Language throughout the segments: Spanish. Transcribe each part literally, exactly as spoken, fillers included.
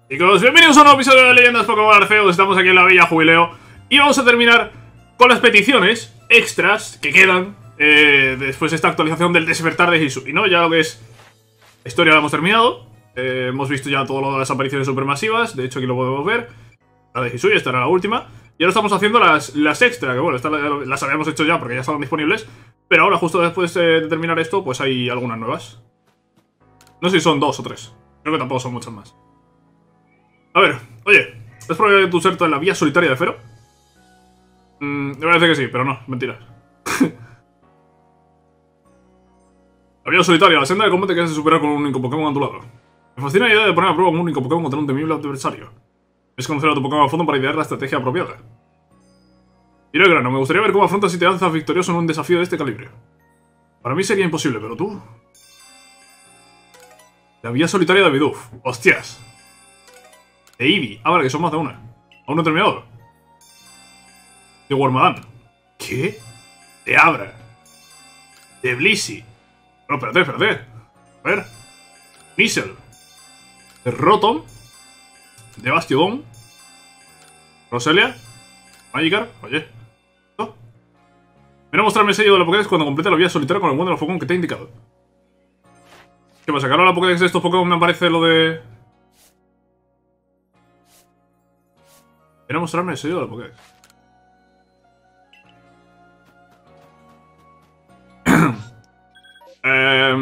Chicos, bienvenidos a un nuevo episodio de Leyendas Pokémon Arceus. Estamos aquí en la Bella Jubileo y vamos a terminar con las peticiones extras que quedan eh, después de esta actualización del despertar de Hisui, ¿no? Ya lo que es la historia la hemos terminado. eh, Hemos visto ya todas las apariciones supermasivas. De hecho aquí lo podemos ver. La de Hisui, esta era la última. Y ahora estamos haciendo las, las extra, que bueno, estas las habíamos hecho ya porque ya estaban disponibles. Pero ahora justo después de terminar esto, pues hay algunas nuevas. No sé si son dos o tres. Creo que tampoco son muchas más. A ver, oye, ¿has probado tu inserto en la vía solitaria de Fero? Mm, me parece que sí, pero no, mentira. La vía solitaria, la senda de combate que has de superar con un único Pokémon a tu lado. Me fascina la idea de poner a prueba un único Pokémon contra un temible adversario. Es conocer a tu Pokémon a fondo para idear la estrategia apropiada. Mira el grano, me gustaría ver cómo afrontas si te lanzas victorioso en un desafío de este calibre. Para mí sería imposible, pero tú... La vía solitaria de Bidoof, hostias. De Eevee, ah, vale, que son más de una. Aún no he terminado. De Wormadam. ¿Qué? De Abra. De Blissey. No, espérate, espérate. A ver. Nizzle. De Rotom. De Bastiodon. Roselia. Magikarp. Oye. ¿Esto? Ven a mostrarme el sello de la Pokédex cuando complete la vía solitaria con alguno de los Pokémon que te he indicado. ¿Qué pasa? Que ahora la Pokédex de estos Pokémon me aparece lo de... Ven a mostrarme el sello de la Pokédex. eh...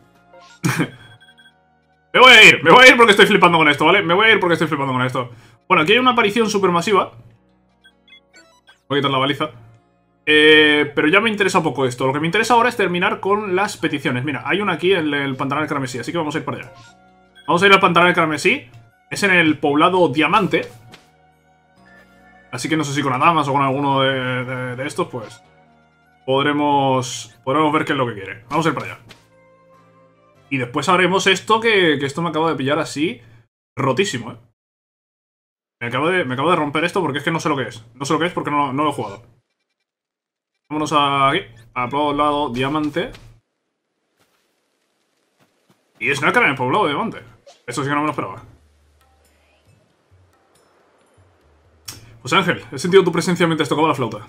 me voy a ir, me voy a ir porque estoy flipando con esto, ¿vale? Me voy a ir porque estoy flipando con esto. Bueno, aquí hay una aparición supermasiva. Voy a quitar la baliza. Eh, pero ya me interesa poco esto. Lo que me interesa ahora es terminar con las peticiones. Mira, hay una aquí en el Pantanal Carmesí, así que vamos a ir para allá. Vamos a ir al Pantanal Carmesí. Es en el poblado Diamante. Así que no sé si con Adamas o con alguno de, de, de estos, pues... Podremos... Podremos ver qué es lo que quiere. Vamos a ir para allá. Y después haremos esto que, que esto me acaba de pillar así... Rotísimo, ¿eh? Me acabo, de, me acabo de romper esto porque es que no sé lo que es. No sé lo que es porque no, no lo he jugado. Vámonos aquí. Al poblado Diamante. Y es Nácara en el poblado Diamante. Eso sí que no me lo esperaba. Pues Ángel, he sentido tu presencia mientras tocaba la flauta.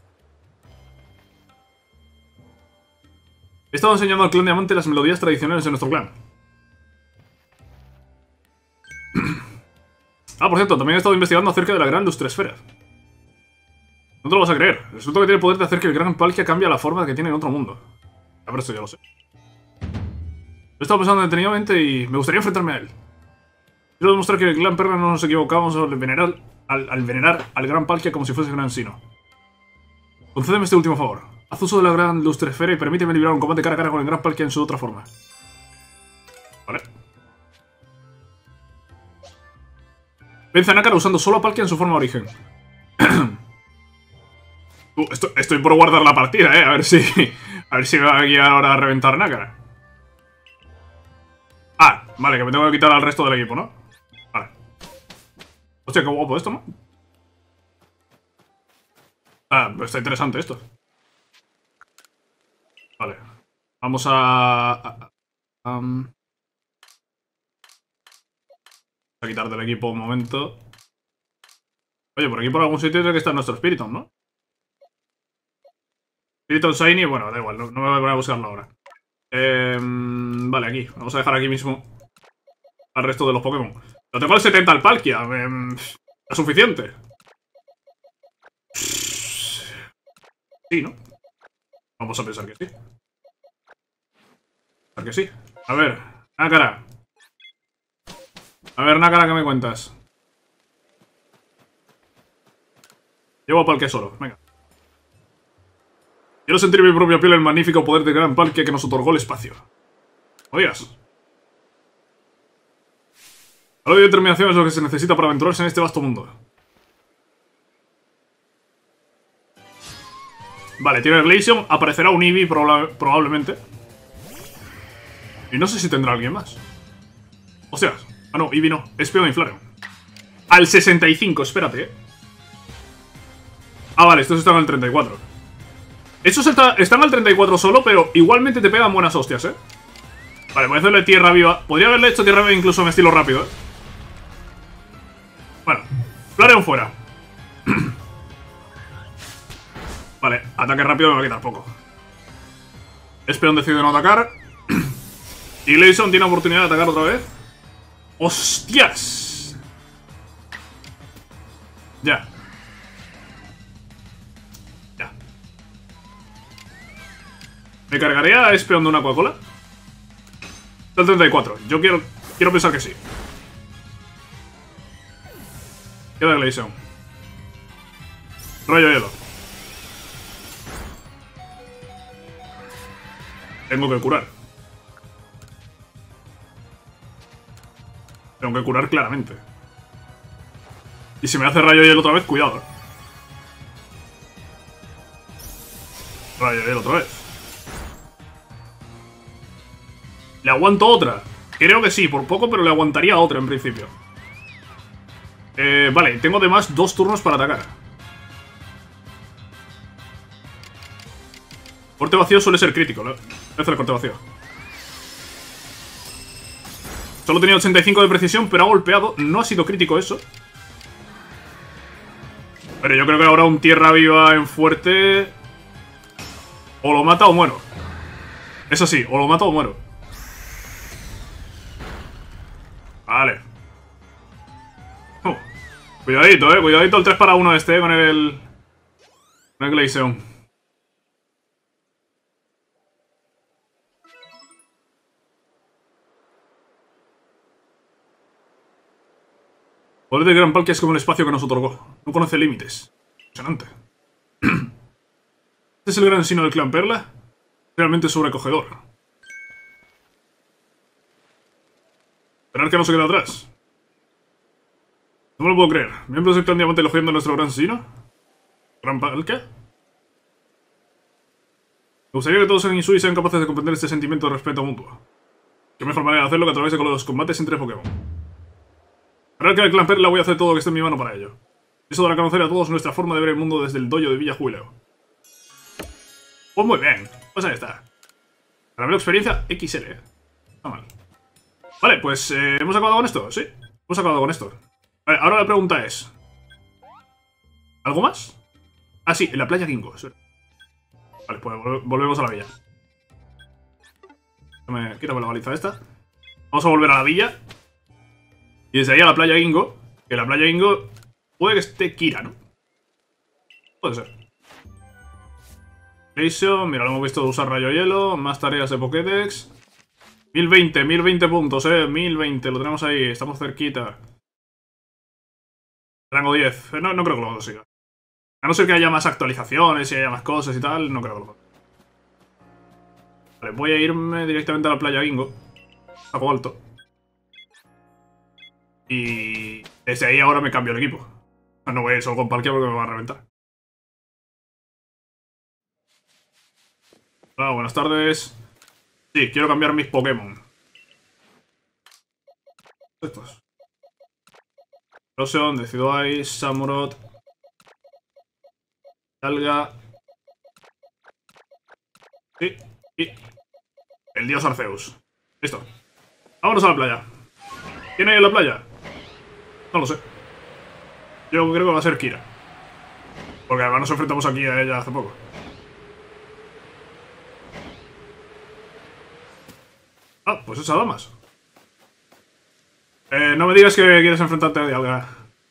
He estado enseñando al clan Diamante las melodías tradicionales de nuestro clan. Ah, por cierto, también he estado investigando acerca de la gran lustresfera. No te lo vas a creer. Resulta que tiene el poder de hacer que el gran Palkia cambie la forma que tiene en otro mundo. A ver, esto ya lo sé. Lo he estado pensando detenidamente y me gustaría enfrentarme a él. Quiero demostrar que el clan Perla no nos equivocamos al venerar al, al venerar al gran Palkia como si fuese gran Sino. Concédeme este último favor. Haz uso de la gran lustresfera y permíteme librar un combate cara a cara con el gran Palkia en su otra forma. Vale. Vence a Nácara usando solo a Palkia en su forma origen. uh, estoy, estoy por guardar la partida, eh. A ver si... A ver si me va a guiar ahora a reventar Nácara. Ah, vale, que me tengo que quitar al resto del equipo, ¿no? Vale. Hostia, qué guapo esto, ¿no? Ah, pues está interesante esto. Vale. Vamos a... a, a um... a quitar del equipo un momento. Oye, por aquí por algún sitio tiene que estar nuestro Spiritomb, ¿no? Spiritomb Shiny, bueno, da igual, no, no me voy a buscarlo ahora. Eh, vale, aquí. Vamos a dejar aquí mismo al resto de los Pokémon. Lo tengo al setenta al Palkia. Eh, ¿Es suficiente? Sí, ¿no? Vamos a pensar que sí. Pensar que sí. A ver, Nácara. A ver, Nácara, ¿qué me cuentas? Llevo a Palkia solo, venga. Quiero sentir en mi propia piel el magnífico poder del gran Palkia que nos otorgó el espacio. ¿Odias? Algo de determinación es lo que se necesita para aventurarse en este vasto mundo. Vale, tiene Glaceon, aparecerá un Eevee proba probablemente. Y no sé si tendrá alguien más. Hostias. Ah, no, Eevee no. Es Peon y Flareon. Al sesenta y cinco, espérate, eh. Ah, vale, estos están al treinta y cuatro. Estos está, están al treinta y cuatro solo, pero igualmente te pegan buenas hostias, eh. Vale, voy a hacerle tierra viva. Podría haberle hecho tierra viva incluso en estilo rápido, eh. Bueno, Flareon fuera. Vale, ataque rápido me va a quitar poco. Espeon decide no atacar. Y Glaceon tiene oportunidad de atacar otra vez. ¡Hostias! Ya. Ya. ¿Me cargaré a Espeon de una Coca-Cola? Está el treinta y cuatro. Yo quiero, quiero pensar que sí. Queda Glaceon. Rayo hielo. Tengo que curar. Tengo que curar claramente. Y si me hace rayo hielo otra vez, cuidado. Rayo hielo otra vez. ¿Le aguanto otra? Creo que sí, por poco, pero le aguantaría otra en principio. Eh, vale, tengo además dos turnos para atacar. Corte vacío suele ser crítico, ¿no? Voy a hacer el corte vacío. Solo tenía ochenta y cinco de precisión, pero ha golpeado. No ha sido crítico eso. Pero yo creo que ahora un tierra viva en fuerte... O lo mata o muero. Eso sí, o lo mata o muero. Vale. Uh, cuidadito, eh. Cuidadito el tres para uno este, eh, con el... Con el Glaceon. El poder de Gran Palkia es como el espacio que nos otorgó. No conoce límites. Impresionante. ¿Este es el gran sino del clan Perla? Realmente sobrecogedor. Esperar que no se quede atrás. No me lo puedo creer. ¿Miembros del clan Diamante elogiando a nuestro gran sino? ¿Gran Palkia? Me gustaría que todos en Insui sean capaces de comprender este sentimiento de respeto mutuo. Qué mejor manera de hacerlo que a través de los combates entre Pokémon. Para que el clan Perla voy a hacer todo lo que esté en mi mano para ello. Eso dará a conocer a todos nuestra forma de ver el mundo desde el dojo de Villa Jubileo. Pues muy bien, pues ahí está. Para ver experiencia X L. Está mal. Vale, pues eh, ¿hemos acabado con esto? Sí, hemos acabado con esto. Vale, ahora la pregunta es... ¿Algo más? Ah, sí, en la playa Gingo. Vale, pues vol volvemos a la villa. Me... Quítame la baliza esta. Vamos a volver a la villa. Y desde ahí a la playa Gingo. Que la playa Gingo puede que esté Kira, ¿no? Puede ser. Glaceon, mira, lo hemos visto usar rayo hielo. Más tareas de Pokédex. mil veinte, mil veinte puntos, eh. mil veinte, lo tenemos ahí. Estamos cerquita. Rango diez. No, no creo que lo consiga. A no ser que haya más actualizaciones y haya más cosas y tal, no creo que lo consiga. Vale, voy a irme directamente a la playa Gingo. Saco alto. Y desde ahí ahora me cambio el equipo. No voy a ir solo con Palkia porque me va a reventar. Hola, buenas tardes. Sí, quiero cambiar mis Pokémon. Estos. Roseon, Decidueye, Samurott, Alga. Sí, y el dios Arceus. Listo. Vámonos a la playa. ¿Quién hay en la playa? No lo sé. Yo creo que va a ser Kira. Porque además nos enfrentamos aquí a ella hace poco. Ah, pues esa damas. Eh, no me digas que quieres enfrentarte a Dialga.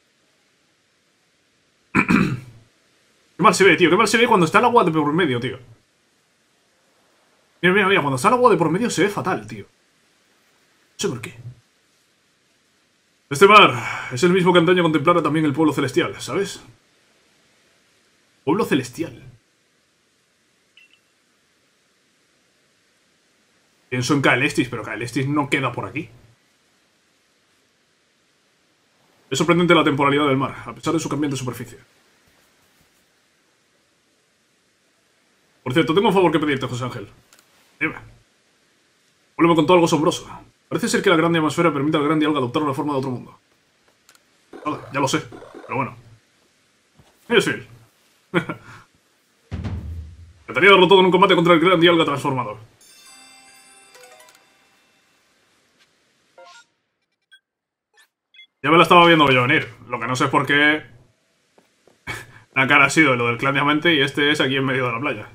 Qué mal se ve, tío. Qué mal se ve cuando está el agua de por medio, tío. Mira, mira, mira. Cuando está el agua de por medio se ve fatal, tío. No sé por qué. Este mar es el mismo que antaño contemplara también el pueblo celestial, ¿sabes? Pueblo celestial. Pienso en Caelestis, pero Caelestis no queda por aquí. Es sorprendente la temporalidad del mar, a pesar de su cambiante superficie. Por cierto, tengo un favor que pedirte, José Ángel. Dime. Vuelve me contó algo asombroso. Parece ser que la grande atmósfera permite al gran Dialga adoptar una forma de otro mundo. Vale, ya lo sé, pero bueno. Es Phil. Me tenía derrotado en un combate contra el gran Dialga transformador. Ya me lo estaba viendo yo venir. Lo que no sé es por qué la cara ha sido lo del clan diamante y este es aquí en medio de la playa.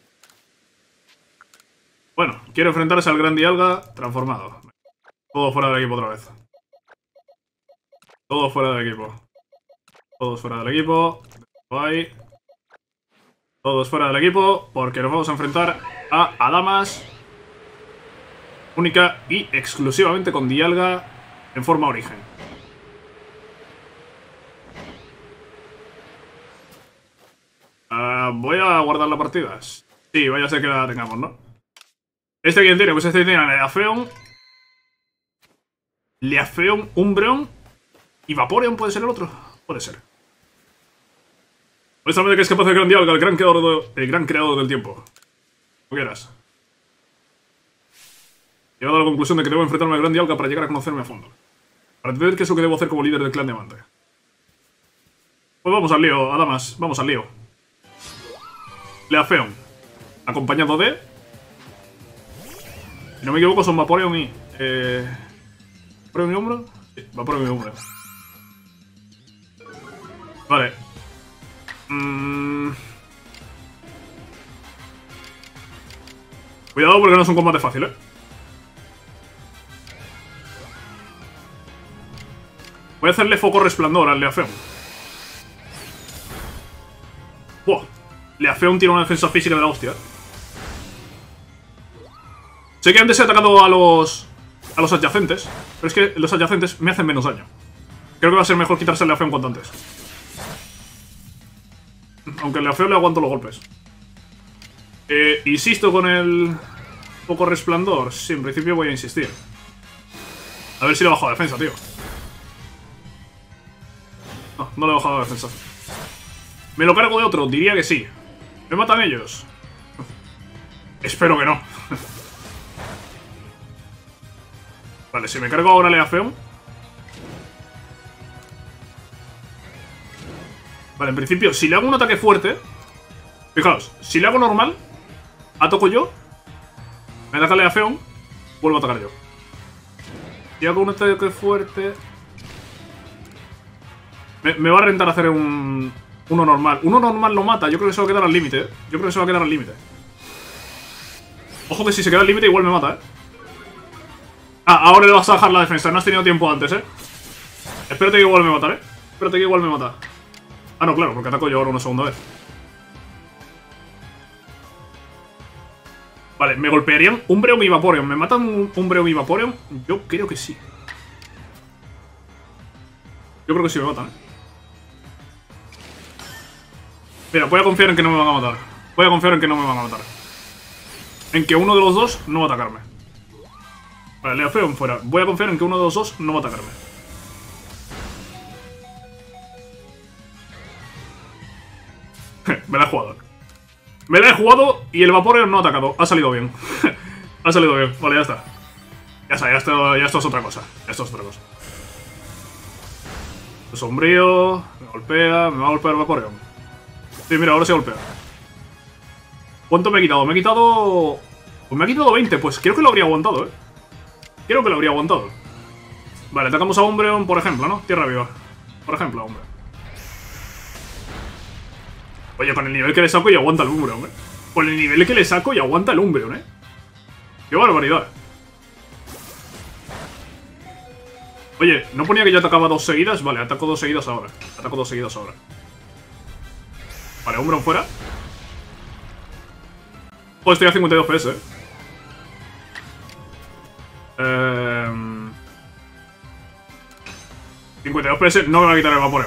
Bueno, quiero enfrentarse al gran Dialga transformado. Todo fuera del equipo otra vez. Todo fuera del equipo. Todos fuera del equipo. Ahí. Todos fuera del equipo porque nos vamos a enfrentar a Adamas. Única y exclusivamente con Dialga en forma origen. Uh, voy a guardar las partidas. Sí, vaya a ser que la tengamos, ¿no? ¿Este quién tiene? Pues este tiene Leafeon. Leafeon, Umbreon. ¿Y Vaporeon puede ser el otro? Puede ser. Muéstrame que es capaz de gran Dialga, el gran creador, de, el gran creador del tiempo. Como quieras. He llegado a la conclusión de que debo enfrentarme al gran Dialga para llegar a conocerme a fondo. Para entender qué es lo que debo hacer como líder del clan diamante. Pues vamos al lío, Adamas. Vamos al lío. Leafeon. Acompañado de... Si no me equivoco son Vaporeon y... Eh... ¿Vaporeon y Umbreon? Sí, Vaporeon y Umbreon. Vale. Mm... Cuidado porque no es un combate fácil, ¿eh? Voy a hacerle foco resplandor al Leafeon. ¡Wow! Leafeon tiene una defensa física de la hostia. Sé que antes he atacado a los... a los adyacentes, pero es que los adyacentes me hacen menos daño. Creo que va a ser mejor quitarse el Leafeon cuanto antes. Aunque el Leafeon le aguanto los golpes. Eh, insisto con el... foco resplandor. Sí, en principio voy a insistir. A ver si le he bajado la defensa, tío. No, no le he bajado la defensa. ¿Me lo cargo de otro? Diría que sí. ¿Me matan ellos? Espero que no. Vale, si me cargo ahora Leafeon. Vale, en principio, si le hago un ataque fuerte... Fijaos, si le hago normal, ataco yo, me ataca Leafeon, vuelvo a atacar yo. Si hago un ataque fuerte... Me, me va a rentar hacer un... uno normal. Uno normal lo mata, yo creo que se va a quedar al límite, ¿eh? Yo creo que se va a quedar al límite. Ojo que si se queda al límite igual me mata, ¿eh? Ah, ahora le vas a bajar la defensa, no has tenido tiempo antes, ¿eh? Espérate que igual me mata, ¿eh? Espérate que igual me mata. Ah, no, claro, porque ataco yo ahora una segunda vez. Vale, ¿me golpearían Umbreon y Vaporeon? ¿Me matan un Umbreon y Vaporeon? Yo creo que sí. Yo creo que sí me matan, ¿eh? Mira, voy a confiar en que no me van a matar. Voy a confiar en que no me van a matar. En que uno de los dos no va a atacarme. Vale, Leafeon fuera. Voy a confiar en que uno de los dos no va a atacarme. Me la he jugado. Me la he jugado y el Vaporeon no ha atacado. Ha salido bien. Ha salido bien. Vale, ya está. Ya está, ya esto, ya esto es otra cosa. Esto es otra cosa. Sombrío. Me golpea. Me va a golpear Vaporeon. Sí, mira, ahora se golpea. ¿Cuánto me he quitado? Me he quitado... Pues me ha quitado veinte. Pues creo que lo habría aguantado, ¿eh? Creo que lo habría aguantado. Vale, atacamos a Umbreon, por ejemplo, ¿no? Tierra viva. Por ejemplo, a Umbreon. Oye, con el nivel que le saco y aguanta el Umbreon, ¿eh? Con el nivel que le saco y aguanta el Umbreon, ¿eh? ¡Qué barbaridad! Oye, ¿no ponía que yo atacaba dos seguidas? Vale, ataco dos seguidas ahora. Ataco dos seguidas ahora. Vale, Umbreon fuera. Pues estoy a cincuenta y dos P S, ¿eh? Eh... cincuenta y dos P S, no me va a quitar el Vaporeon.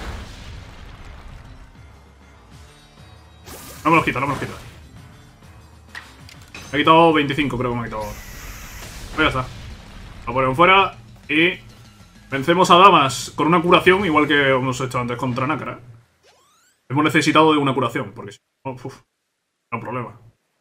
No me los quita, no me los quita. Me ha quitado veinticinco, creo que me ha quitado. Pues ya está. Vaporeon fuera y... vencemos a Damas con una curación, igual que hemos hecho antes contra Nácara. Hemos necesitado de una curación, porque si no, uff, no hay problema.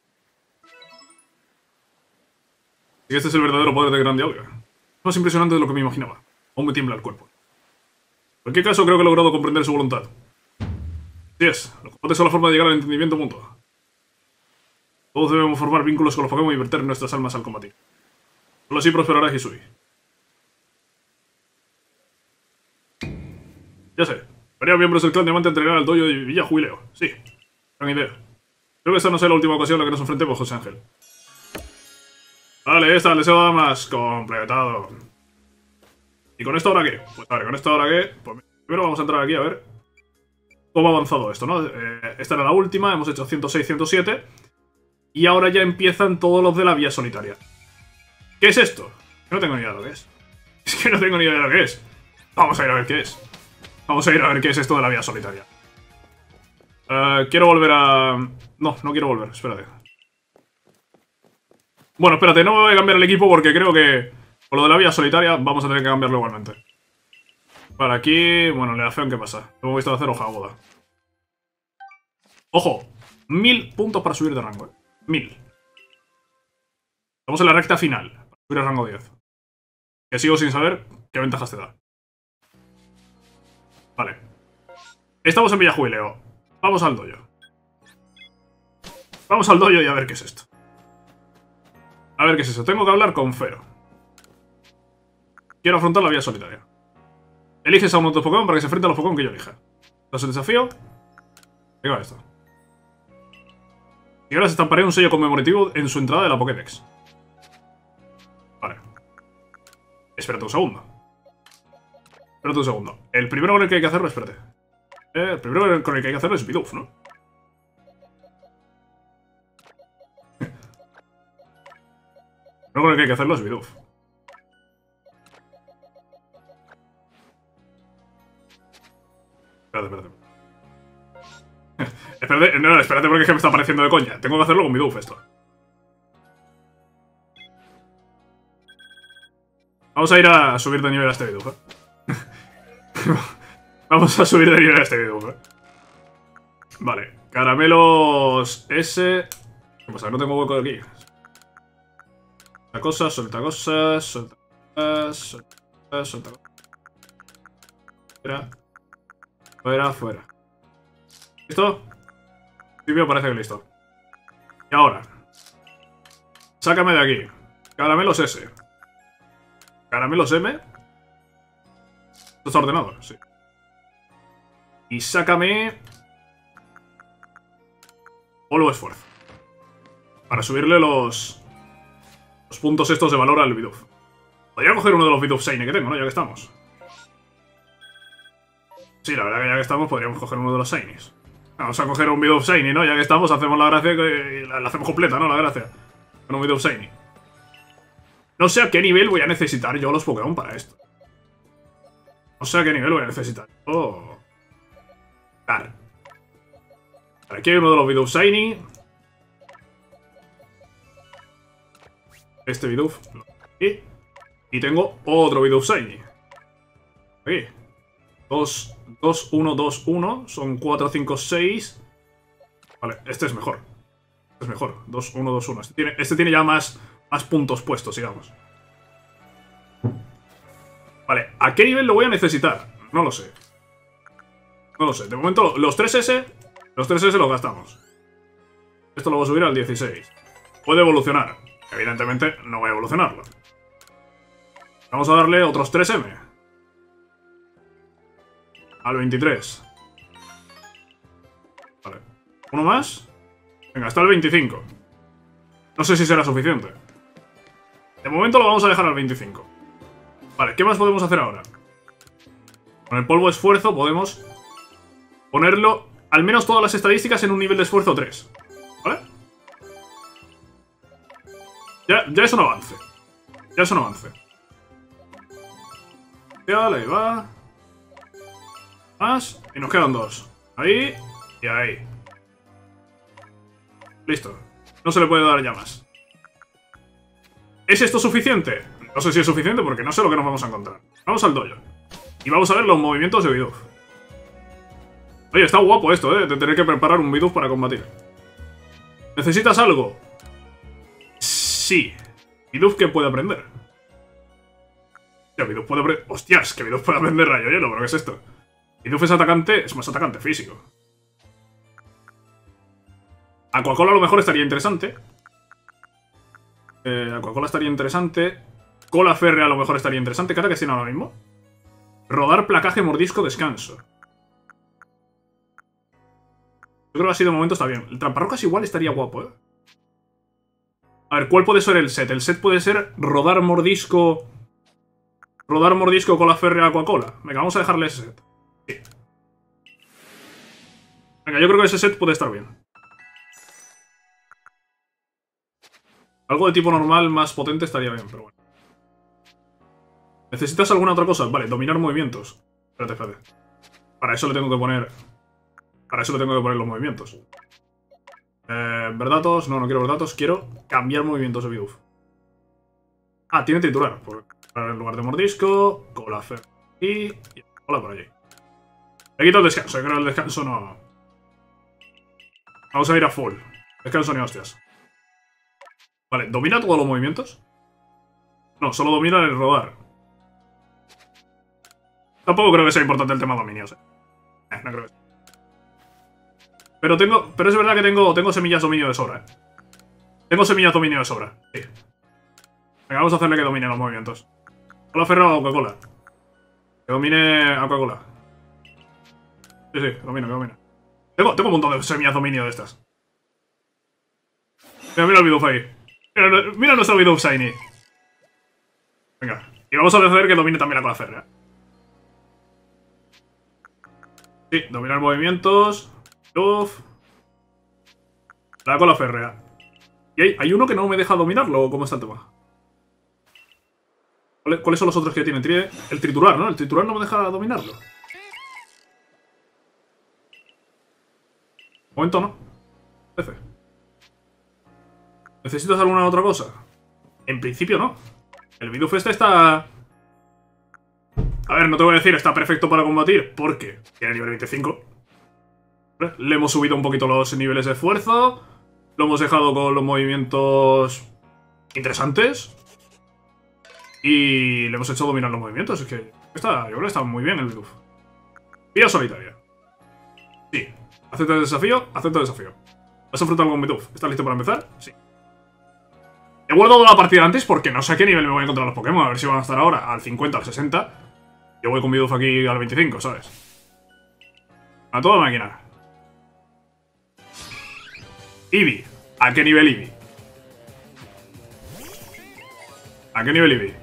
Y este es el verdadero poder de Gran Dialga. Es más impresionante de lo que me imaginaba. Aún me tiembla el cuerpo. En cualquier caso, creo que he logrado comprender su voluntad. Así es, los combates son la forma de llegar al entendimiento mutuo. Todos debemos formar vínculos con los Pokémon y verter nuestras almas al combatir. Solo así prosperará Hisui. Ya sé. Varios miembros del clan Diamante entrenar al dojo de Villa Jubileo. Sí. Gran idea. Creo que esta no sea la última ocasión en la que nos enfrentemos, José Ángel. Vale, esta, el deseo de damas. Completado. ¿Y con esto ahora qué? Pues vale, con esto ahora qué. Pues primero vamos a entrar aquí a ver cómo ha avanzado esto, ¿no? Eh, esta era la última, hemos hecho ciento seis, ciento siete. Y ahora ya empiezan todos los de la vía solitaria. ¿Qué es esto? No tengo ni idea de lo que es. Es que no tengo ni idea de lo que es. Vamos a ir a ver qué es. Vamos a ir a ver qué es esto de la vía solitaria. Uh, quiero volver a... No, no quiero volver, espérate. Bueno, espérate, no me voy a cambiar el equipo porque creo que con lo de la vía solitaria vamos a tener que cambiarlo igualmente. Vale, aquí... Bueno, le da feo, ¿qué pasa? Hemos visto hacer hoja aguda. ¡Ojo! Mil puntos para subir de rango, eh. Mil. Estamos en la recta final. Para subir a rango diez. Que sigo sin saber qué ventajas te da. Vale. Estamos en Villa Jubileo. Vamos al dojo. Vamos al dojo y a ver qué es esto. A ver qué es eso. Tengo que hablar con Fero. Quiero afrontar la vía solitaria. Eliges a uno de tus Pokémon para que se enfrente a los Pokémon que yo elija. Tras el desafío... ¿Qué va esto? Y ahora se estamparé un sello conmemorativo en su entrada de la Pokédex. Vale. Espérate un segundo. Espérate un segundo. El primero con el que hay que hacerlo, espérate. Eh, el primero con el que hay que hacerlo es Bidoof, ¿no? El primero con el que hay que hacerlo es Bidoof. Espérate, espérate. espérate, no, espérate porque es que me está pareciendo de coña. Tengo que hacerlo con Bidoof esto. Vamos a ir a subir de nivel a este Bidoof, ¿eh? Vamos a subir de nivel a este Bidoof, ¿eh? Vale, caramelos S. ¿Qué pasa? No tengo hueco aquí. Suelta cosas, suelta cosas, suelta cosas, suelta cosas, suelta cosas. Fuera. Fuera, fuera. ¿Listo? Principio parece que listo. Y ahora. Sácame de aquí. Caramelos S. Caramelos M. ¿Esto está ordenado? Sí. Y sácame... Polvo esfuerzo. Para subirle los... Los puntos estos de valor al Bidoof. Podría coger uno de los Bidoof Shiny que tengo, ¿no? Ya que estamos. Sí, la verdad que ya que estamos podríamos coger uno de los Shinies. Vamos a coger un Bidoof Shiny, ¿no? Ya que estamos hacemos la gracia que... La, la hacemos completa, ¿no? La gracia. Con un Bidoof Shiny. No sé a qué nivel voy a necesitar yo los Pokémon para esto. No sé a qué nivel voy a necesitar. Oh. Vale. Aquí hay uno de los Bidoof Shiny. Este Bidoof. Aquí. Y tengo otro Bidoof Shiny. Aquí. dos, dos, uno, dos, uno. Son cuatro, cinco, seis. Vale, este es mejor. Este es mejor. dos, uno, dos, uno. Este tiene, este tiene ya más, más puntos puestos, digamos. Vale, ¿a qué nivel lo voy a necesitar? No lo sé. No lo sé. De momento, los tres S... Los tres S los gastamos. Esto lo voy a subir al dieciséis. Puede evolucionar. Evidentemente, no voy a evolucionarlo. Vamos a darle otros tres M. Al veintitrés. Vale. ¿Uno más? Venga, hasta el veinticinco. No sé si será suficiente. De momento lo vamos a dejar al veinticinco. Vale, ¿qué más podemos hacer ahora? Con el polvo esfuerzo podemos ponerlo, al menos todas las estadísticas en un nivel de esfuerzo tres. ¿Vale? Ya, ya es un avance. Ya es un avance. Vale, ahí va. Más. Y nos quedan dos. Ahí y ahí. Listo. No se le puede dar ya más. ¿Es esto suficiente? No sé si es suficiente porque no sé lo que nos vamos a encontrar. Vamos al dojo. Y vamos a ver los movimientos de Bidoof. Oye, está guapo esto, ¿eh? De tener que preparar un Bidoof para combatir. ¿Necesitas algo? Sí. ¿Bidoof qué puede aprender? Hostia, Bidoof puede aprender... Hostias, que Bidoof puede aprender rayo hielo, ¿pero qué es esto? Bidoof es atacante... Es más atacante físico. Aquacola a lo mejor estaría interesante. Eh, Aquacola estaría interesante. Cola férrea a lo mejor estaría interesante. ¿Qué ataques tiene ahora mismo? Rodar, placaje, mordisco, descanso. Yo creo que así de momento está bien. El tramparrocas igual estaría guapo, ¿eh? A ver, ¿cuál puede ser el set? El set puede ser rodar, mordisco... Rodar, mordisco, cola férrea, Coca-Cola. Venga, vamos a dejarle ese set. Sí. Venga, yo creo que ese set puede estar bien. Algo de tipo normal más potente estaría bien, pero bueno. ¿Necesitas alguna otra cosa? Vale, dominar movimientos. Espérate, espérate. Para eso le tengo que poner... Para eso le tengo que poner los movimientos. Eh, ver datos. No, no quiero ver datos. Quiero cambiar movimientos de Bidoof. Ah, tiene triturar. Por, en lugar de mordisco, cola fe y... y cola por allí. Le quito el descanso. Yo creo que el descanso no... Vamos a ir a full. Descanso ni hostias. Vale, ¿domina todos los movimientos? No, solo domina el rodar. Tampoco creo que sea importante el tema de dominios, eh. eh no creo que sea. Pero tengo. Pero es verdad que tengo, tengo semillas dominio de sobra, eh. Tengo semillas dominio de sobra, sí. Venga, vamos a hacerle que domine los movimientos. Cola ferra o Coca-Cola. Que domine a Coca-Cola. Sí, sí, que domine, que domine. Tengo, tengo un montón de semillas dominio de estas. Mira, mira el Bidoof ahí. Mira, mira nuestro Bidoof Shiny. Venga. Y vamos a hacer que domine también la cola férrea. Sí, dominar movimientos. Bidoof. La cola férrea. ¿Y hay, hay uno que no me deja dominarlo? ¿Cómo está el tema? ¿Cuáles son los otros que tienen? Tiene el triturar, ¿no? El triturar no me deja dominarlo. De momento no. F. ¿Necesitas alguna otra cosa? En principio no. El Bidoof este está... A ver, no te voy a decir, está perfecto para combatir, porque tiene nivel veinticinco. Le hemos subido un poquito los niveles de esfuerzo. Lo hemos dejado con los movimientos interesantes. Y le hemos hecho dominar los movimientos. Es que está, yo creo que está muy bien el Bidoof. Vía solitaria. Sí. ¿Acepta el desafío? Acepta el desafío. ¿Vas a enfrentar con Bidoof? ¿Estás listo para empezar? Sí. He guardado la partida antes porque no sé a qué nivel me voy a encontrar los Pokémon. A ver si van a estar ahora al cincuenta, al sesenta. Yo voy con Bidoof aquí al veinticinco, ¿sabes? A toda máquina. Eevee. ¿A qué nivel Eevee? ¿A qué nivel Eevee?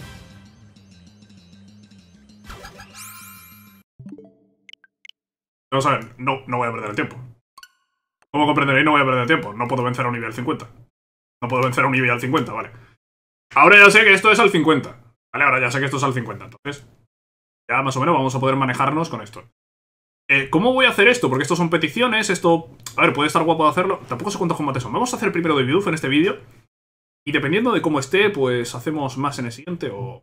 Vamos a ver, no, no voy a perder el tiempo. Como comprenderéis, no voy a perder el tiempo. No puedo vencer a un nivel cincuenta. No puedo vencer a un Eevee al cincuenta, vale. Ahora ya sé que esto es al cincuenta. Vale, ahora ya sé que esto es al cincuenta. Entonces, ya más o menos vamos a poder manejarnos con esto. Eh, ¿Cómo voy a hacer esto? Porque esto son peticiones, esto... A ver, puede estar guapo de hacerlo. Tampoco sé cuántos combates son. Vamos a hacer primero de Bidoof en este vídeo. Y dependiendo de cómo esté, pues hacemos más en el siguiente o...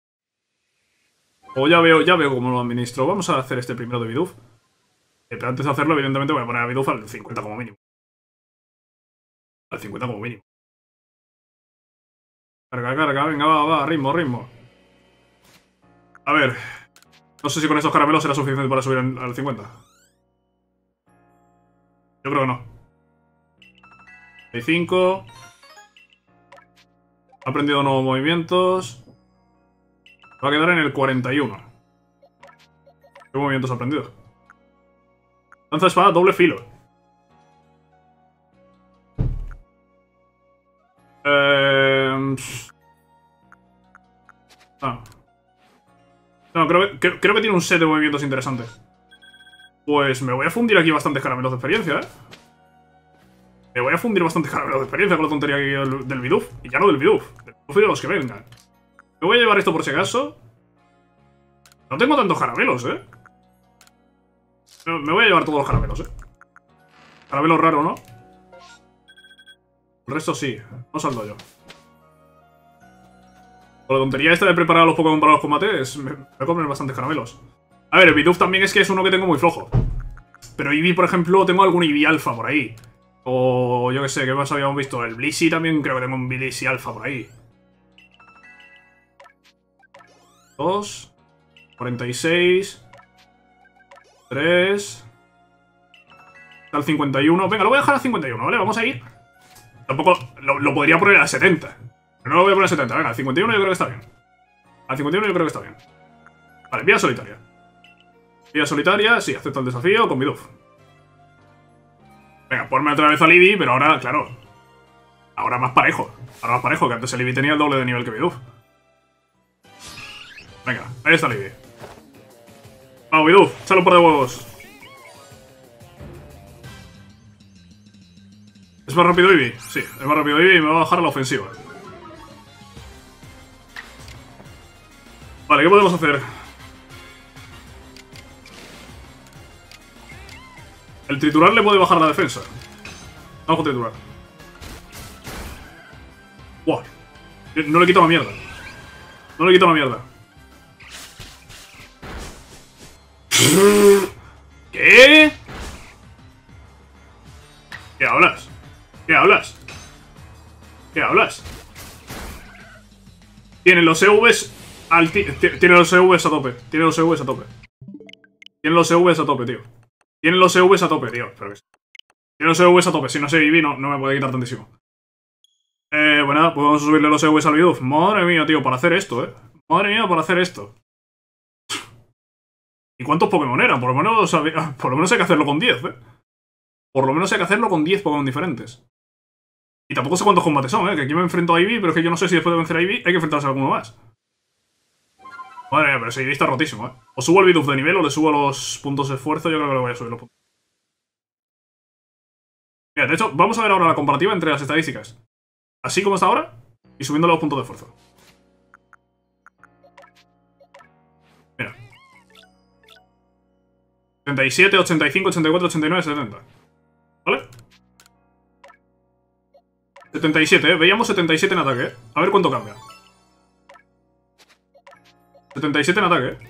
O ya veo, ya veo cómo lo administro. Vamos a hacer este primero de Bidoof. Eh, pero antes de hacerlo, evidentemente voy a poner a Bidoof al cincuenta como mínimo. Al cincuenta como mínimo. Carga, carga, venga, va, va, ritmo, ritmo. A ver... No sé si con estos caramelos será suficiente para subir al cincuenta. Yo creo que no. veinticinco. Ha aprendido nuevos movimientos. Va a quedar en el cuarenta y uno. ¿Qué movimientos ha aprendido? Lanza espada, doble filo. Eh... Ah. No, creo que, creo, creo que tiene un set de movimientos interesantes. Pues me voy a fundir aquí bastantes caramelos de experiencia, ¿eh? Me voy a fundir bastantes caramelos de experiencia con la tontería aquí del, del Bidoof. Y ya no del Bidoof, del Bidoof y de los que vengan. Me voy a llevar esto por si acaso. No tengo tantos caramelos, ¿eh? Me voy a llevar todos los caramelos, ¿eh? Caramelo raro, ¿no? El resto sí. No saldo yo. Con la tontería esta de preparar a los Pokémon para los combates, me voy a comer bastantes caramelos. A ver, el Bidoof también es que es uno que tengo muy flojo. Pero Eevee, por ejemplo, tengo algún Eevee Alpha por ahí. O yo que sé, ¿qué más habíamos visto? El Blissey también creo que tengo un Blissey Alpha por ahí. dos. cuarenta y seis. tres. Está al cincuenta y uno. Venga, lo voy a dejar al cincuenta y uno, ¿vale? Vamos a ir. Tampoco... Lo, lo podría poner a setenta. Pero no lo voy a poner a setenta. Venga, al cincuenta y uno yo creo que está bien. Al cincuenta y uno yo creo que está bien. Vale, vía solitaria. Vía solitaria, sí, acepto el desafío con Bidoof. Venga, ponme otra vez a Libby, pero ahora, claro. Ahora más parejo. Ahora más parejo, que antes el Libby tenía el doble de nivel que Bidoof. Venga, ahí está Libby. Vamos, Bidoof, échale un par de huevos. ¿Es más rápido Eevee? Sí, es más rápido Eevee y me va a bajar la ofensiva. Vale, ¿qué podemos hacer? El triturar le puede bajar la defensa. Vamos con triturar. Wow. No le quito la mierda. No le quito la mierda. ¿Qué? ¿Qué hablas? ¿Qué hablas? ¿Qué hablas? Tiene los E Vs al Tiene los E Vs a tope. Tiene los E Vs a tope. Tiene los E Vs a tope, tío. Tiene los E Vs a tope, tío. Pero que... Tiene los E Vs a tope. Si no sé vivir, no, no me puede quitar tantísimo. Eh, bueno, nada, pues vamos a subirle los E Vs al Bidoof. Madre mía, tío, para hacer esto, eh. Madre mía, para hacer esto. ¿Y cuántos Pokémon eran? Por lo menos, por lo menos hay que hacerlo con diez, eh. Por lo menos hay que hacerlo con diez Pokémon diferentes. Y tampoco sé cuántos combates son, eh. Que aquí me enfrento a Eevee, pero es que yo no sé si después de vencer a Eevee hay que enfrentarse a alguno más. Madre mía, pero ese Eevee está rotísimo, eh. O subo el Bidoof de nivel o le subo los puntos de esfuerzo. Yo creo que le voy a subir los puntos. Mira, de hecho, vamos a ver ahora la comparativa entre las estadísticas. Así como está ahora, y subiendo los puntos de esfuerzo. Mira. setenta y siete, ochenta y cinco, ochenta y cuatro, ochenta y nueve, setenta. ¿Vale? setenta y siete, ¿eh? Veíamos setenta y siete en ataque, ¿eh? A ver cuánto cambia. setenta y siete en ataque, ¿eh?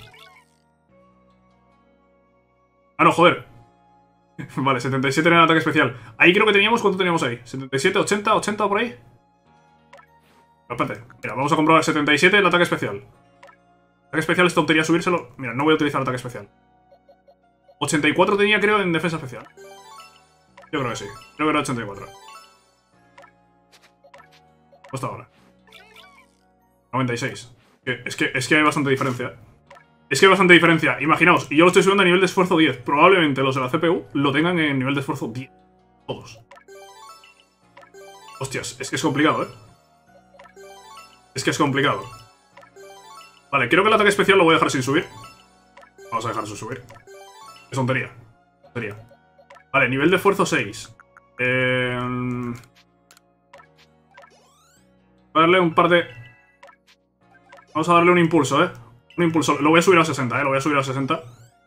Ah, no, joder. Vale, setenta y siete en el ataque especial. Ahí creo que teníamos... ¿Cuánto teníamos ahí? ¿setenta y siete, ochenta, ochenta por ahí? No, espérate. Mira, vamos a comprobar setenta y siete el ataque especial. El ataque especial es tontería subírselo. Mira, no voy a utilizar el ataque especial. ochenta y cuatro tenía, creo, en defensa especial. Yo creo que sí. Creo que era ochenta y cuatro. ¿Cómo está ahora? noventa y seis. Es que, es que hay bastante diferencia. Es que hay bastante diferencia. Imaginaos, y yo lo estoy subiendo a nivel de esfuerzo diez. Probablemente los de la C P U lo tengan en nivel de esfuerzo diez. Todos. Hostias, es que es complicado, ¿eh? Es que es complicado. Vale, creo que el ataque especial lo voy a dejar sin subir. Vamos a dejar sin subir. Es tontería. Tontería. Vale, nivel de esfuerzo seis. Eh... Voy a darle un par de... Vamos a darle un impulso, ¿eh? Un impulso. Lo voy a subir a sesenta, ¿eh? Lo voy a subir a sesenta.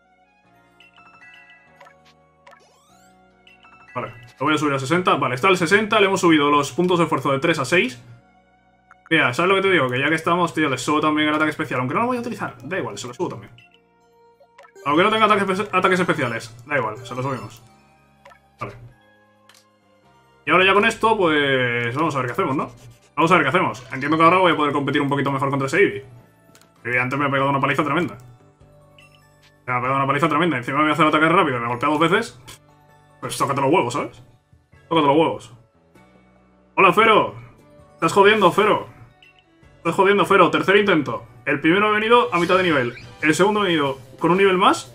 Vale, lo voy a subir a sesenta. Vale, está el sesenta. Le hemos subido los puntos de esfuerzo de tres a seis. Mira, ¿sabes lo que te digo? Que ya que estamos, tío, le subo también el ataque especial. Aunque no lo voy a utilizar. Da igual, se lo subo también. Aunque no tenga ataques, ataques especiales. Da igual, se lo subimos. Vale. Y ahora ya con esto, pues... Vamos a ver qué hacemos, ¿no? Vamos a ver qué hacemos. Entiendo que ahora voy a poder competir un poquito mejor contra ese Eevee. Eevee antes me ha pegado una paliza tremenda. Me ha pegado una paliza tremenda. Encima me voy a hacer ataque rápido y me golpea dos veces. Pues tócate los huevos, ¿sabes? Tócate los huevos. Hola, Fero. Estás jodiendo, Fero. Estás jodiendo, Fero. Tercer intento. El primero ha venido a mitad de nivel. El segundo ha venido con un nivel más.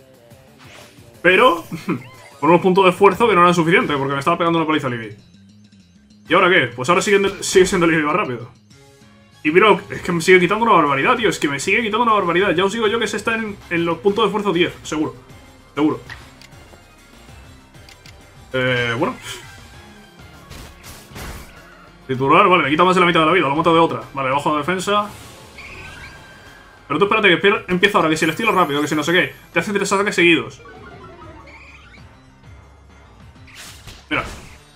Pero con unos puntos de esfuerzo que no eran suficientes porque me estaba pegando una paliza a Eevee. ¿Y ahora qué? Pues ahora sigue, sigue siendo el Eevee más rápido. Y mira, es que me sigue quitando una barbaridad, tío. Es que me sigue quitando una barbaridad. Ya os digo yo que se está en, en los puntos de esfuerzo diez, seguro. Seguro. Eh, bueno. Titular, vale, me quita más de la mitad de la vida. Lo mato de otra. Vale, bajo la defensa. Pero tú espérate que empieza ahora, que si el estilo rápido, que si no sé qué. Te hace tres ataques seguidos. Mira.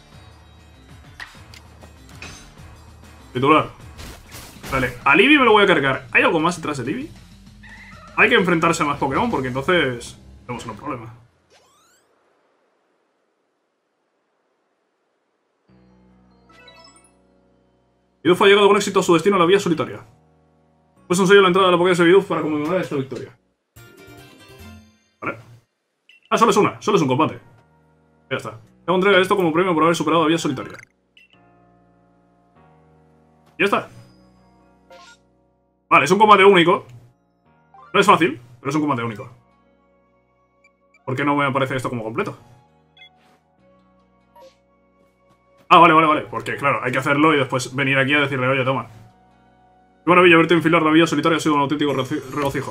Titular. Vale, al Eevee me lo voy a cargar. ¿Hay algo más detrás del Eevee? Hay que enfrentarse a más Pokémon porque entonces tenemos un problema. Bidoof ha llegado con éxito a su destino a la vía solitaria. Pues un sello a la entrada de la Pokédex de Bidoof para conmemorar esta victoria. Vale. Ah, solo es una, solo es un combate. Ya está. Tengo entrega esto como premio por haber superado la vía solitaria. Ya está. Vale, es un combate único. No No es fácil, pero es un combate único. ¿Por qué no me aparece esto como completo? Ah, vale, vale, vale. Porque, claro, hay que hacerlo y después venir aquí a decirle, oye, toma. Qué maravilla verte enfilar la vía solitaria, ha sido un auténtico regocijo.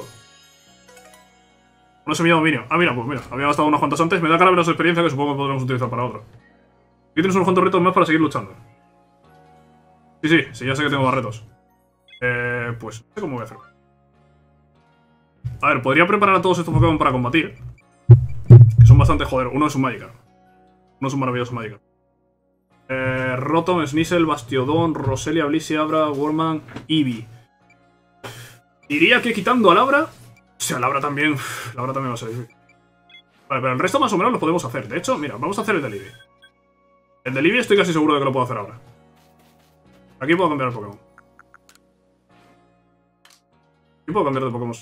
Una semilla de dominio. Ah, mira, pues mira, había gastado unas cuantas antes. Me da cara ver su experiencia que supongo que podremos utilizar para otro. Y tienes unos cuantos retos más para seguir luchando. Sí, sí, sí, ya sé que tengo más retos. Eh, pues no sé cómo voy a hacer. A ver, podría preparar a todos estos Pokémon para combatir. Que son bastante, joder, uno es un Magikarp. Uno es un maravilloso Magikarp. Eh, Rotom, Sneasel, Bastiodon, Roselia, Blissey, Abra, Worman, Eevee. Diría que quitando a Labra. O sea, Labra también. Labra también va a ser difícil. Vale, pero el resto más o menos lo podemos hacer. De hecho, mira, vamos a hacer el del Eevee. El del Eevee estoy casi seguro de que lo puedo hacer ahora. Aquí puedo cambiar el Pokémon. Aquí puedo cambiar de Pokémon.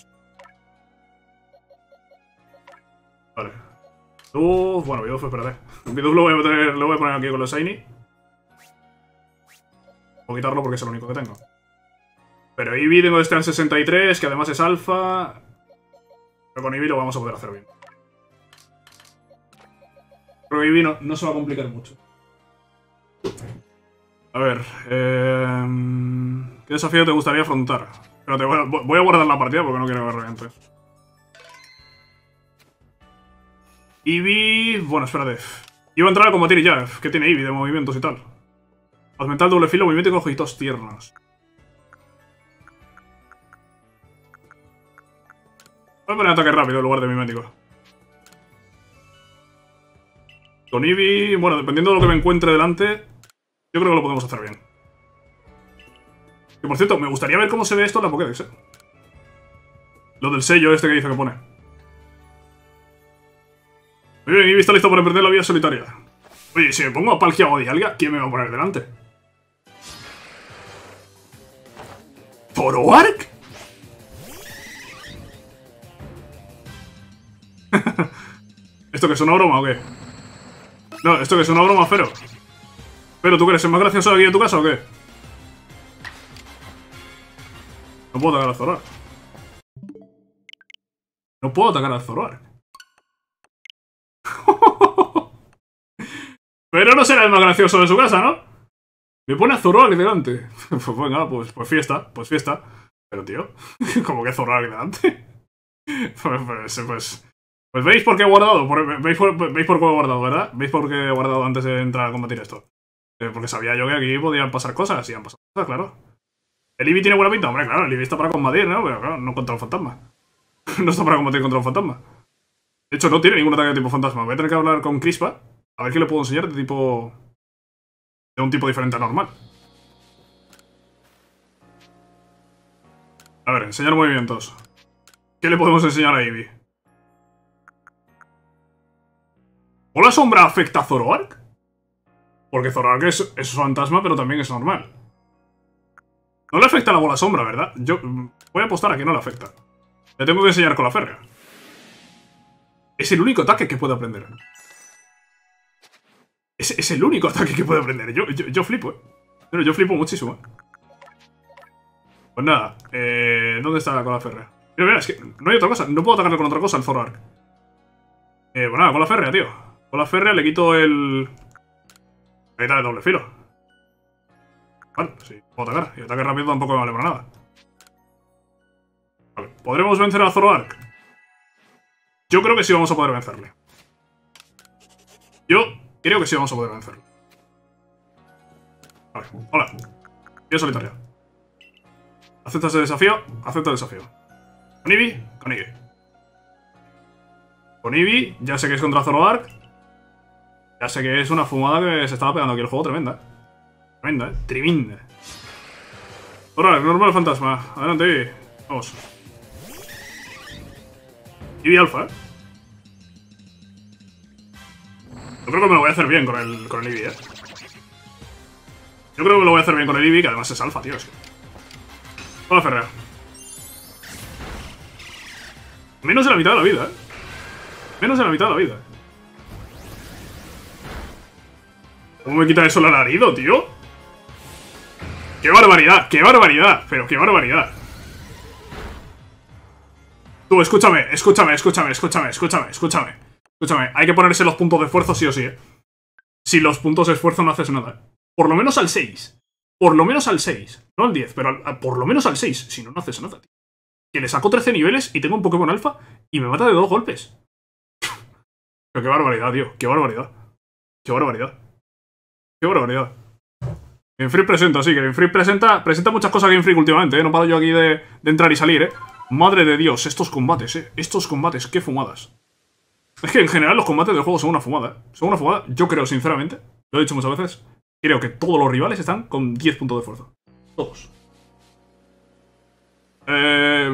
Vale. Bidoof, bueno, Bidoof, espérate. Bidoof lo voy a meter, lo voy a poner aquí con los Shiny. Puedo quitarlo porque es el único que tengo. Pero Eevee tengo este en sesenta y tres, que además es alfa. Pero con Eevee lo vamos a poder hacer bien. Creo que Eevee no, no se va a complicar mucho. A ver, eh, ¿qué desafío te gustaría afrontar? Espérate, voy a guardar la partida porque no quiero verlo antes. Eevee... Bueno, espérate. Iba a entrar a combatir ya. ¿Qué tiene Eevee de movimientos y tal? Haz mental, doble filo, movimiento y con ojitos tiernos. Voy a poner ataque rápido en lugar de mimético. Con Eevee... Bueno, dependiendo de lo que me encuentre delante, yo creo que lo podemos hacer bien. Y por cierto, me gustaría ver cómo se ve esto en la Pokédex, ¿eh? Lo del sello este que dice que pone. Muy bien, Eevee está listo para emprender la vía solitaria. Oye, si me pongo a Palkia o Dialga, ¿quién me va a poner delante? ¿Zoroark? ¿Esto que es una broma o qué? No, ¿esto que es una broma, Fero? ¿Pero tú crees el más gracioso de aquí de tu casa o qué? No puedo atacar al Zoroark. No puedo atacar al Zoroark. Pero no será el más gracioso de su casa, ¿no? Me pone a Zoroark delante. Pues venga, pues, pues fiesta, pues fiesta. Pero tío, ¿cómo que Zoroark delante? Pues, pues, pues, pues veis por qué he guardado, por, veis, por, veis por qué he guardado, ¿verdad? Veis por qué he guardado antes de entrar a combatir esto. Eh, porque sabía yo que aquí podían pasar cosas, y han pasado cosas, claro. ¿El Eevee tiene buena pinta? Hombre, claro, el Eevee está para combatir, ¿no? Pero claro, no contra un fantasma. No está para combatir contra un fantasma. De hecho, no tiene ningún ataque de tipo fantasma. Voy a tener que hablar con Crispa. A ver qué le puedo enseñar de tipo... De un tipo diferente a normal. A ver, enseñar movimientos. ¿Qué le podemos enseñar a Eevee? ¿Bola sombra afecta a Zoroark? Porque Zoroark es, es fantasma, pero también es normal. No le afecta la bola sombra, ¿verdad? Yo voy a apostar a que no le afecta. Le tengo que enseñar con la férrea. Es el único ataque que puede aprender. Es, es el único ataque que puede aprender. Yo, yo, yo flipo, ¿eh? Pero yo flipo muchísimo, ¿eh? Pues nada, eh, ¿dónde está la cola férrea? Mira, mira, es que no hay otra cosa. No puedo atacarle con otra cosa al Zoroark. Eh, pues nada, con la férrea, tío. Con la férrea le quito el... Le quito el doble filo. Vale, sí, puedo atacar. Y ataque rápido tampoco me vale para nada. Vale, ¿podremos vencer a Zoroark? Yo creo que sí vamos a poder vencerle. Yo creo que sí vamos a poder vencerle. Vale, hola. Vía solitaria. ¿Aceptas el desafío? Acepta el desafío. ¿Con Eevee? Con Eevee. Con Eevee, ya sé que es contra Zoroark. Ya sé que es una fumada que se estaba pegando aquí el juego tremenda. Tremenda, eh. Tremenda. Zoroark, normal fantasma. Adelante, Eevee. Vamos. Eevee alfa, eh. Yo creo que me lo voy a hacer bien con el, con el Eevee, eh. Yo creo que me lo voy a hacer bien con el Eevee, que además es alfa, tío. Hola, Ferrea. Menos de la mitad de la vida, eh. Menos de la mitad de la vida. ¿Cómo me quita eso el alarido, tío? ¡Qué barbaridad! ¡Qué barbaridad! Pero qué barbaridad. Tú, escúchame, escúchame, escúchame, escúchame, escúchame, escúchame. Escúchame, hay que ponerse los puntos de esfuerzo sí o sí, ¿eh? Si los puntos de esfuerzo no haces nada. Por lo menos al seis. Por lo menos al seis. No al diez, pero al, al, por lo menos al seis. Si no, no haces nada, tío. Que le saco trece niveles y tengo un Pokémon alfa y me mata de dos golpes. Pero qué barbaridad, tío. Qué barbaridad. Qué barbaridad. Qué barbaridad. Game Freak presenta, sí, que Game Freak presenta, presenta muchas cosas Game Freak últimamente, ¿eh? No paro yo aquí de, de entrar y salir, ¿eh? Madre de Dios, estos combates, ¿eh? Estos combates, qué fumadas. Es que en general los combates del juego son una fumada, ¿eh? Son una fumada, yo creo, sinceramente. Lo he dicho muchas veces. Creo que todos los rivales están con diez puntos de esfuerzo. Todos. Eh...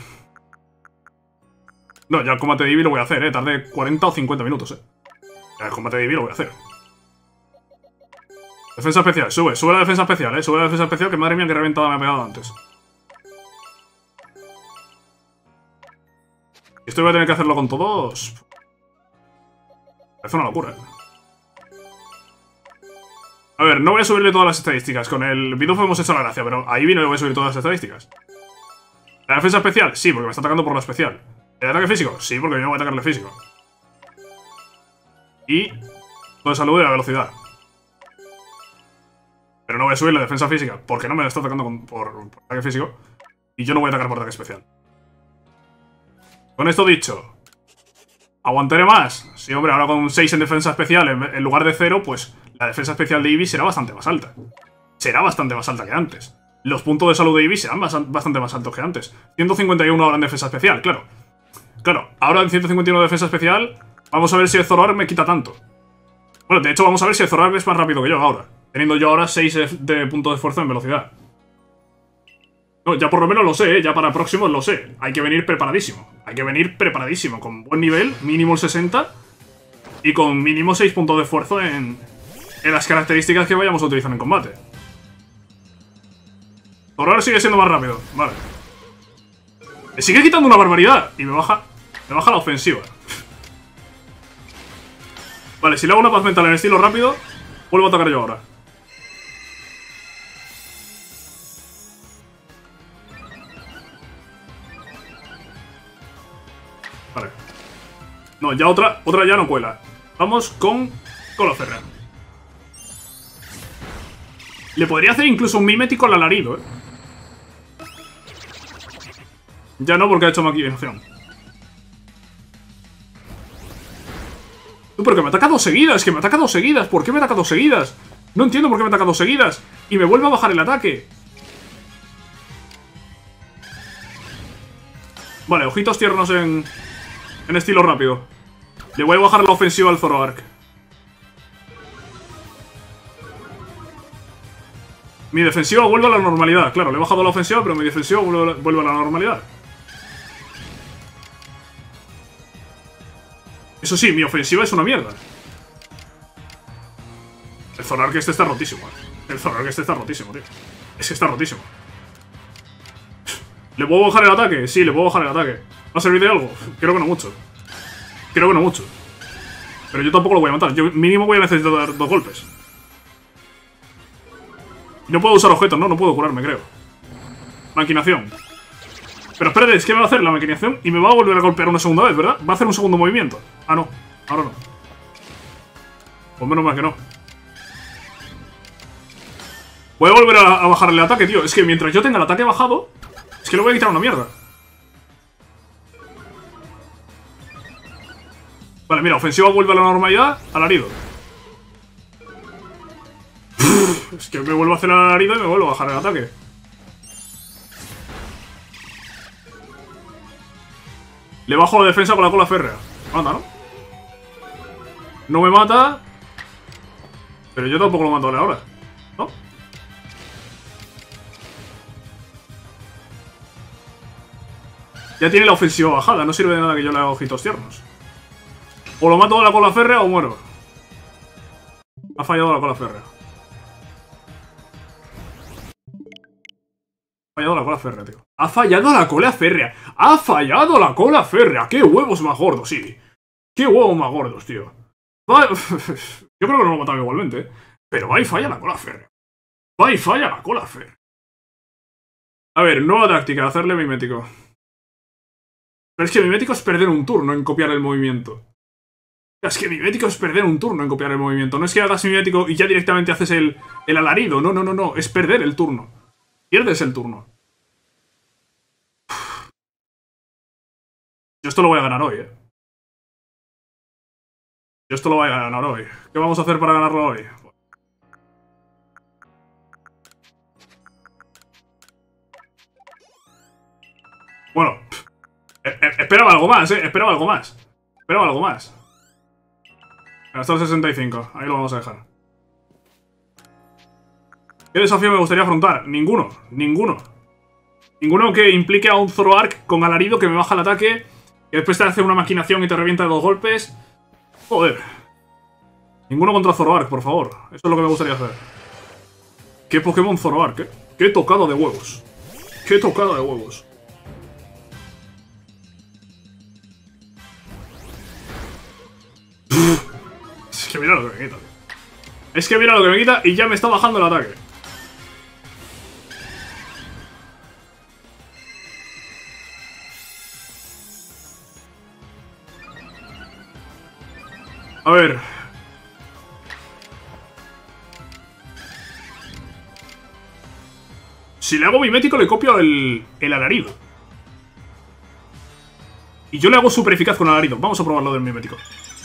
No, ya el combate de Eevee lo voy a hacer, ¿eh? Tardé cuarenta o cincuenta minutos, ¿eh? Ya el combate de Eevee lo voy a hacer. Defensa especial, sube, sube la defensa especial, eh. Sube la defensa especial, que madre mía, que reventada me ha pegado antes. Esto voy a tener que hacerlo con todos. Parece una locura, eh. A ver, no voy a subirle todas las estadísticas. Con el Bidoof hemos hecho la gracia, pero ahí vino y voy a subir todas las estadísticas. ¿La defensa especial? Sí, porque me está atacando por la especial. ¿El ataque físico? Sí, porque yo no voy a atacarle físico. Y... todo de salud y la velocidad. Pero no voy a subir la defensa física, porque no me está atacando con, por, por ataque físico. Y yo no voy a atacar por ataque especial. Con esto dicho, ¿aguantaré más? Sí, hombre, ahora con seis en defensa especial en, en lugar de cero, pues la defensa especial de Eevee será bastante más alta. Será bastante más alta que antes. Los puntos de salud de Eevee serán bastante más altos que antes. ciento cincuenta y uno ahora en defensa especial, claro. Claro, ahora en ciento cincuenta y uno de defensa especial, vamos a ver si el Zoroark me quita tanto. Bueno, de hecho vamos a ver si el Zoroark es más rápido que yo ahora. Teniendo yo ahora seis de puntos de esfuerzo en velocidad. No, ya por lo menos lo sé, ¿eh? Ya para próximos lo sé. Hay que venir preparadísimo. Hay que venir preparadísimo. Con buen nivel, mínimo el sesenta. Y con mínimo seis puntos de esfuerzo en, en las características que vayamos a utilizar en combate. Por ahora sigue siendo más rápido. Vale. Me sigue quitando una barbaridad. Y me baja, me baja la ofensiva. Vale, si le hago una paz mental en estilo rápido, vuelvo a atacar yo ahora. Vale. No, ya otra, otra ya no cuela. Vamos con Cola Férrea. Le podría hacer incluso un mimético al alarido, eh. Ya no, porque ha hecho maquinación. Tú, pero que me ataca dos seguidas, que me ataca dos seguidas. ¿Por qué me ataca dos seguidas? No entiendo por qué me ataca dos seguidas. Y me vuelve a bajar el ataque. Vale, ojitos tiernos en, en estilo rápido. Le voy a bajar la ofensiva al Zoroark. Mi defensiva vuelve a la normalidad. Claro, le he bajado la ofensiva, pero mi defensiva vuelve a la, vuelve a la normalidad. Eso sí, mi ofensiva es una mierda. El Zoroark este está rotísimo, eh. El Zoroark este está rotísimo, tío. Es que está rotísimo. ¿Le puedo bajar el ataque? Sí, le puedo bajar el ataque. ¿Va a servir de algo? Creo que no mucho. Creo que no mucho. Pero yo tampoco lo voy a matar. Yo mínimo voy a necesitar dar dos golpes. Y no puedo usar objetos, ¿no? No puedo curarme, creo. Maquinación. Pero espérate, es que me va a hacer la maquinación y me va a volver a golpear una segunda vez, ¿verdad? Va a hacer un segundo movimiento. Ah, no. Ahora no. Pues menos mal que no. Voy a volver a, a bajarle el ataque, tío. Es que mientras yo tenga el ataque bajado, es que le voy a quitar una mierda. Vale, mira, ofensiva vuelve a la normalidad. Alarido. Es que me vuelvo a hacer el alarido y me vuelvo a bajar el ataque. Le bajo la defensa con la cola férrea. Anda, ¿no? No me mata. Pero yo tampoco lo mato ahora, ¿no? Ya tiene la ofensiva bajada. No sirve de nada que yo le haga ojitos tiernos. O lo mato a la cola férrea o muero. Ha fallado la cola férrea. Ha fallado la cola férrea, tío. Ha fallado la cola férrea. Ha fallado la cola férrea. ¡Qué huevos más gordos, sí! ¡Qué huevos más gordos, tío! Va... Yo creo que no lo he matado igualmente, ¿eh? Pero va y falla la cola férrea. Va y falla la cola férrea. A ver, nueva táctica. Hacerle mimético. Pero es que mimético es perder un turno en copiar el movimiento. Es que mimético es perder un turno en copiar el movimiento. No es que hagas mimético y ya directamente haces el, el alarido. No, no, no, no. Es perder el turno. Pierdes el turno. Yo esto lo voy a ganar hoy, eh. Yo esto lo voy a ganar hoy. ¿Qué vamos a hacer para ganarlo hoy? Bueno. Eh, eh, esperaba algo más, eh. Esperaba algo más. Esperaba algo más. Hasta el sesenta y cinco. Ahí lo vamos a dejar. ¿Qué desafío me gustaría afrontar? Ninguno. Ninguno. Ninguno que implique a un Zoroark con alarido que me baja el ataque, que después te hace una maquinación y te revienta de dos golpes. Joder. Ninguno contra Zoroark, por favor. Eso es lo que me gustaría hacer. ¿Qué Pokémon Zoroark, eh? Qué tocado de huevos. Qué tocado de huevos. Es que mira lo que me quita. Es que mira lo que me quita y ya me está bajando el ataque. A ver. Si le hago mimético le copio el, el alarido. Y yo le hago super eficaz con alarido. Vamos a probarlo del mimético.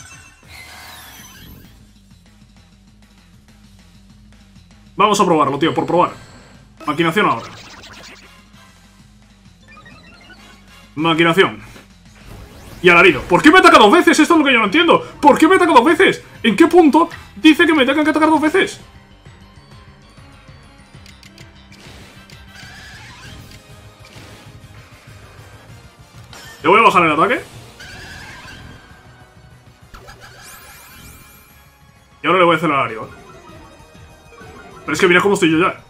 Vamos a probarlo, tío, por probar. Maquinación ahora. Maquinación. Y alarido. ¿Por qué me ataca dos veces? Esto es lo que yo no entiendo. ¿Por qué me ataca dos veces? ¿En qué punto dice que me tengan que atacar dos veces? Le voy a bajar el ataque. Y ahora le voy a hacer el alarido. Pero es que mira cómo estoy yo ya.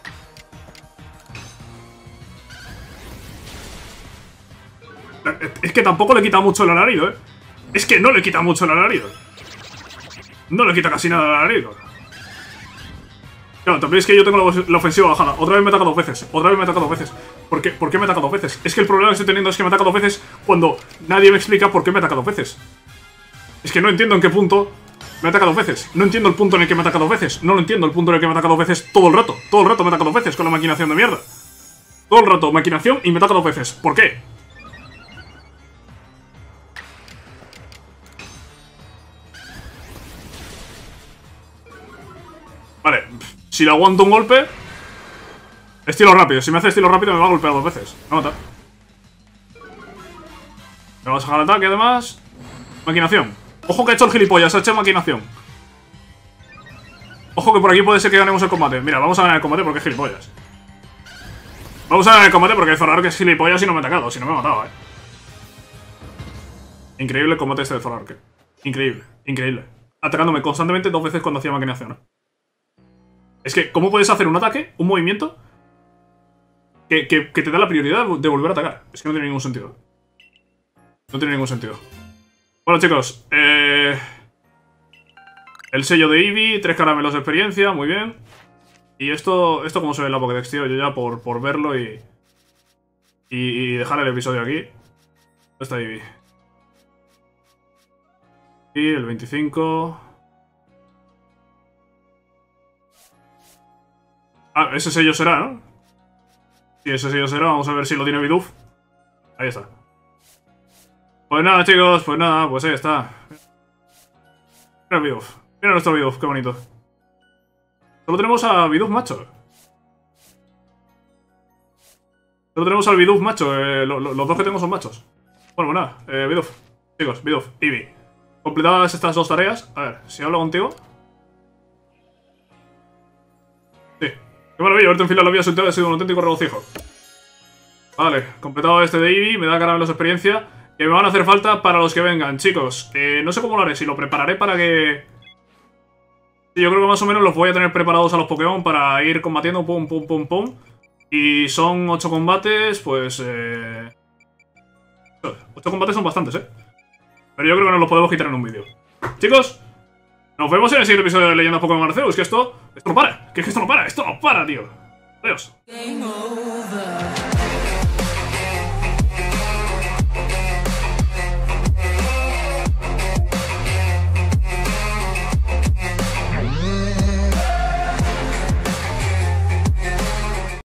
Es que tampoco le quita mucho el alarido, ¿eh? Es que no le quita mucho el alarido. No le quita casi nada el alarido. Claro, también es que yo tengo la, la ofensiva bajada. Otra vez me ataca dos veces. Otra vez me ataca dos veces. ¿Por qué? ¿Por qué me ataca dos veces? Es que el problema que estoy teniendo es que me ataca dos veces cuando nadie me explica por qué me ataca dos veces. Es que no entiendo en qué punto me ataca dos veces. No entiendo el punto en el que me ataca dos veces. No lo entiendo el punto en el que me ataca dos veces todo el rato. Todo el rato me ataca dos veces con la maquinación de mierda. Todo el rato maquinación y me ataca dos veces. ¿Por qué? Vale, si le aguanto un golpe. Estilo rápido, si me hace estilo rápido me va a golpear dos veces. Me va a matar. Me va a sacar el ataque además. Maquinación. Ojo que ha hecho el gilipollas, ha hecho maquinación. Ojo que por aquí puede ser que ganemos el combate. Mira, vamos a ganar el combate porque es gilipollas. Vamos a ganar el combate porque Zoroark es gilipollas y no me ha atacado. Si no me ha matado, eh. Increíble el combate este de Zoroark. Increíble, increíble. Atacándome constantemente dos veces cuando hacía maquinación, ¿eh? Es que, ¿cómo puedes hacer un ataque, un movimiento que, que, que te da la prioridad de volver a atacar? Es que no tiene ningún sentido. No tiene ningún sentido. Bueno, chicos, eh... el sello de Eevee, tres caramelos de experiencia, muy bien. Y esto, esto como se ve en la Pokédex, tío, yo ya por, por verlo y, y... Y dejar el episodio aquí. ¿Dónde está Eevee? Y el veinticinco... Ah, ese sello será, ¿no? Sí, ese sello será. Vamos a ver si lo tiene Bidoof. Ahí está. Pues nada, chicos. Pues nada, pues ahí está. Mira Bidoof. Mira nuestro Bidoof, qué bonito. Solo tenemos a Bidoof macho. Solo tenemos al Bidoof macho. Eh, lo, lo, los dos que tengo son machos. Bueno, pues nada. Eh, Bidoof. Chicos, Bidoof, Eevee. Completadas estas dos tareas. A ver, si hablo contigo. Sí. Qué maravilla, haberte enfilado la vía solitaria ha sido un auténtico regocijo. Vale, completado este de Eevee, me da caramelos de experiencia que me van a hacer falta para los que vengan, chicos. Eh, no sé cómo lo haré, si lo prepararé para que... Sí, yo creo que más o menos los voy a tener preparados a los Pokémon para ir combatiendo, pum, pum, pum, pum. Y son ocho combates, pues... Eh... ocho combates son bastantes, ¿eh? Pero yo creo que nos los podemos quitar en un vídeo. Chicos, nos vemos en el siguiente episodio de Leyendas Pokémon Arceus, que esto... Esto no para, que esto no para, esto no para, tío. Adiós.